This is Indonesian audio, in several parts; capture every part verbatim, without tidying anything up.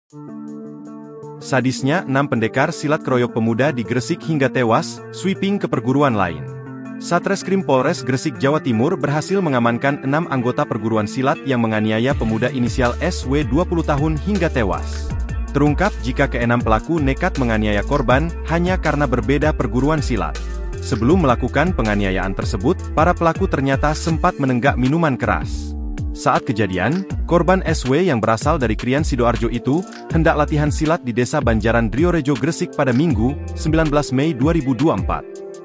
Sadisnya, enam pendekar silat keroyok pemuda di Gresik hingga tewas, sweeping ke perguruan lain. Satreskrim Polres Gresik, Jawa Timur berhasil mengamankan enam anggota perguruan silat yang menganiaya pemuda inisial S W dua puluh tahun hingga tewas. Terungkap jika keenam pelaku nekat menganiaya korban hanya karena berbeda perguruan silat. Sebelum melakukan penganiayaan tersebut, para pelaku ternyata sempat menenggak minuman keras. Saat kejadian, korban S W yang berasal dari Krian Sidoarjo itu hendak latihan silat di Desa Banjaran Driorejo Gresik pada Minggu, sembilan belas Mei dua ribu dua puluh empat.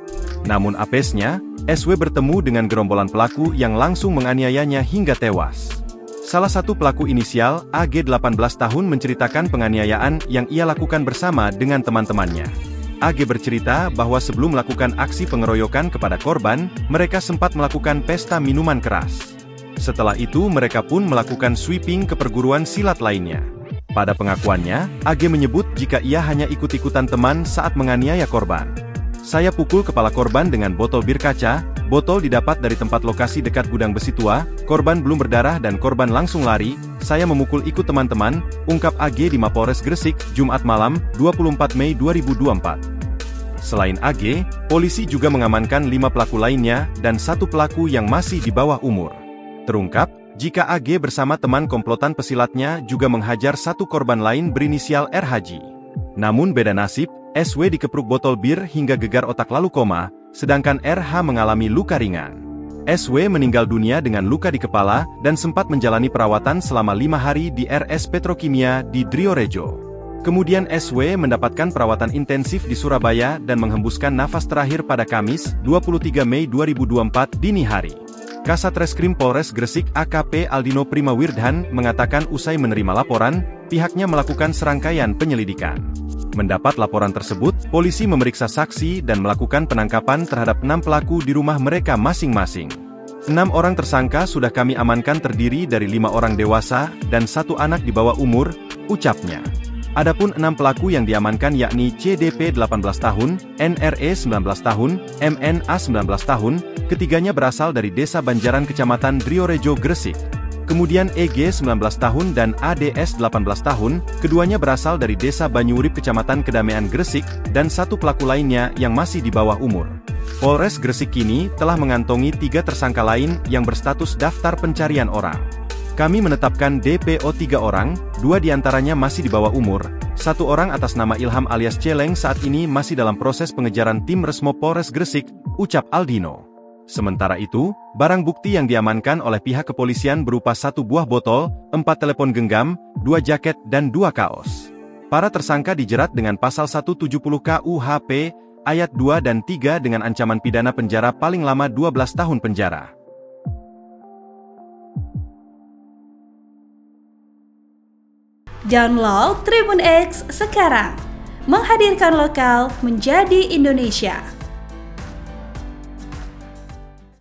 Namun apesnya, S W bertemu dengan gerombolan pelaku yang langsung menganiayanya hingga tewas. Salah satu pelaku inisial, A G delapan belas tahun menceritakan penganiayaan yang ia lakukan bersama dengan teman-temannya. A G bercerita bahwa sebelum melakukan aksi pengeroyokan kepada korban, mereka sempat melakukan pesta minuman keras. Setelah itu mereka pun melakukan sweeping ke perguruan silat lainnya. Pada pengakuannya, A G menyebut jika ia hanya ikut-ikutan teman saat menganiaya korban. Saya pukul kepala korban dengan botol bir kaca, botol didapat dari tempat lokasi dekat gudang besi tua, korban belum berdarah dan korban langsung lari, saya memukul ikut teman-teman, ungkap A G di Mapolres Gresik, Jumat malam, dua puluh empat Mei dua ribu dua puluh empat. Selain A G, polisi juga mengamankan lima pelaku lainnya dan satu pelaku yang masih di bawah umur. Terungkap, jika A G bersama teman komplotan pesilatnya juga menghajar satu korban lain berinisial R H. Namun beda nasib, S W dikepruk botol bir hingga gegar otak lalu koma, sedangkan R H mengalami luka ringan. S W meninggal dunia dengan luka di kepala dan sempat menjalani perawatan selama lima hari di R S Petrokimia di Driorejo. Kemudian S W mendapatkan perawatan intensif di Surabaya dan menghembuskan nafas terakhir pada Kamis, dua puluh tiga Mei dua ribu dua puluh empat dini hari. Kasatreskrim Polres Gresik A K P Aldino Primawirdhan mengatakan usai menerima laporan, pihaknya melakukan serangkaian penyelidikan. Mendapat laporan tersebut, polisi memeriksa saksi dan melakukan penangkapan terhadap enam pelaku di rumah mereka masing-masing. Enam orang tersangka sudah kami amankan terdiri dari lima orang dewasa dan satu anak di bawah umur, ucapnya. Adapun enam pelaku yang diamankan yakni C D P delapan belas tahun, N R E sembilan belas tahun, M N A sembilan belas tahun, ketiganya berasal dari Desa Banjaran Kecamatan Driorejo Gresik. Kemudian E G sembilan belas tahun dan A D S delapan belas tahun, keduanya berasal dari Desa Banyurip Kecamatan Kedamean Gresik, dan satu pelaku lainnya yang masih di bawah umur. Polres Gresik kini telah mengantongi tiga tersangka lain yang berstatus daftar pencarian orang. Kami menetapkan D P O tiga orang, dua diantaranya masih di bawah umur, satu orang atas nama Ilham alias Celeng saat ini masih dalam proses pengejaran tim Resmo Polres Gresik, ucap Aldino. Sementara itu, barang bukti yang diamankan oleh pihak kepolisian berupa satu buah botol, empat telepon genggam, dua jaket dan dua kaos. Para tersangka dijerat dengan pasal seratus tujuh puluh K U H P, ayat dua dan tiga dengan ancaman pidana penjara paling lama dua belas tahun penjara. Download Tribun X sekarang, menghadirkan lokal menjadi Indonesia.